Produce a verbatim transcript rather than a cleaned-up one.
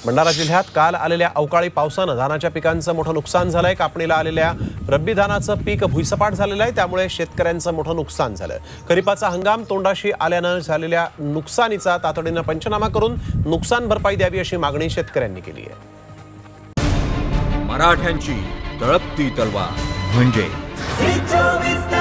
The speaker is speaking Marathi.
भंडारा जिल्ह्यात काल आलेल्या अवकाळी पावसानं धानाच्या पिकांचं मोठं नुकसान झालंय। कापणीला आलेल्या रब्बी धानाचं पीक भुईसपाट झालेलं आहे, त्यामुळे शेतकऱ्यांचं मोठं नुकसान झालं। खरीपाचा हंगाम तोंडाशी आल्यानं झालेल्या नुकसानीचा तातडीनं पंचनामा करून नुकसान भरपाई द्यावी अशी मागणी शेतकऱ्यांनी केली आहे। मराठ्यांची तळपती तलवार म्हणजे